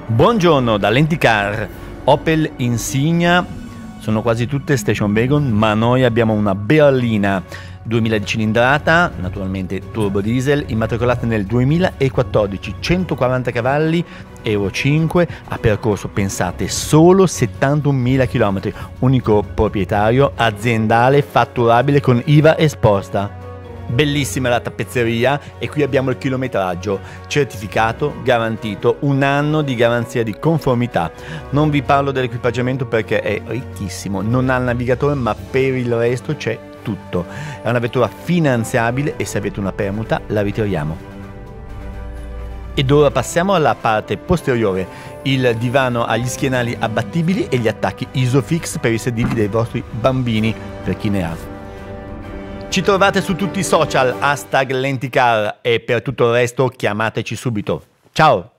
Buongiorno da Lenticar, Opel Insigna, sono quasi tutte station wagon, ma noi abbiamo una berlina 2000 di cilindrata, naturalmente turbo diesel, immatricolata nel 2014, 140 cavalli, Euro 5, ha percorso, pensate, solo 71.000 km, unico proprietario, aziendale, fatturabile con IVA esposta. Bellissima la tappezzeria e qui abbiamo il chilometraggio certificato, garantito, un anno di garanzia di conformità. Non vi parlo dell'equipaggiamento perché è ricchissimo, non ha il navigatore, ma per il resto c'è tutto. È una vettura finanziabile e se avete una permuta la ritiriamo. Ed ora passiamo alla parte posteriore, il divano agli schienali abbattibili e gli attacchi Isofix per i sedili dei vostri bambini, per chi ne ha. Ci trovate su tutti i social, #Lenticar, e per tutto il resto chiamateci subito. Ciao!